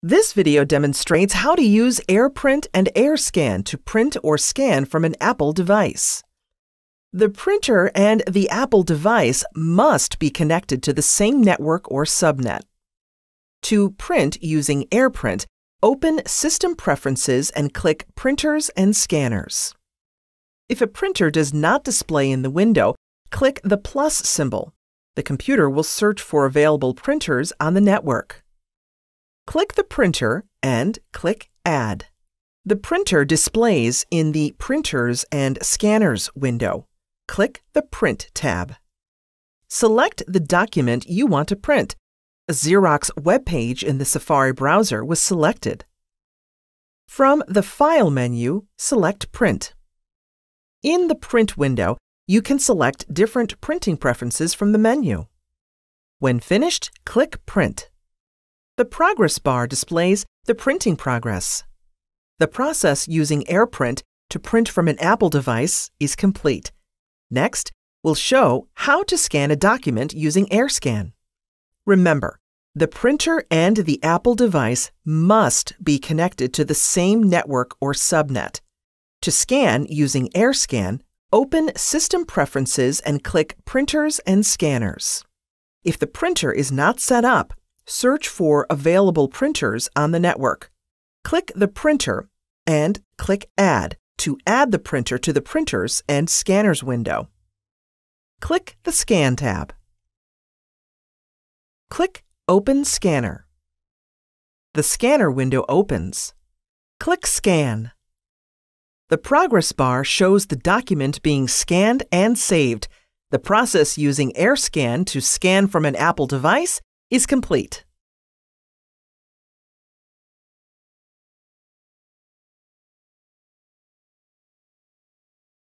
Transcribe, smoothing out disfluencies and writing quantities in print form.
This video demonstrates how to use AirPrint and AirScan to print or scan from an Apple device. The printer and the Apple device must be connected to the same network or subnet. To print using AirPrint, open System Preferences and click Printers and Scanners. If a printer does not display in the window, click the plus symbol. The computer will search for available printers on the network. Click the printer and click Add. The printer displays in the Printers and Scanners window. Click the Print tab. Select the document you want to print. A Xerox web page in the Safari browser was selected. From the File menu, select Print. In the Print window, you can select different printing preferences from the menu. When finished, click Print. The progress bar displays the printing progress. The process using AirPrint to print from an Apple device is complete. Next, we'll show how to scan a document using AirScan. Remember, the printer and the Apple device must be connected to the same network or subnet. To scan using AirScan, open System Preferences and click Printers and Scanners. If the printer is not set up, search for available printers on the network. Click the printer and click Add to add the printer to the Printers and Scanners window. Click the Scan tab. Click Open Scanner. The Scanner window opens. Click Scan. The progress bar shows the document being scanned and saved. The process using AirScan to scan from an Apple device is complete.